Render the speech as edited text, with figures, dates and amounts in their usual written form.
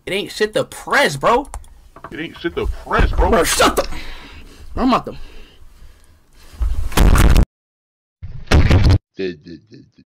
It ain't shit to press, bro. It ain't shit to press, bro. Bro, shut the. I'm out the.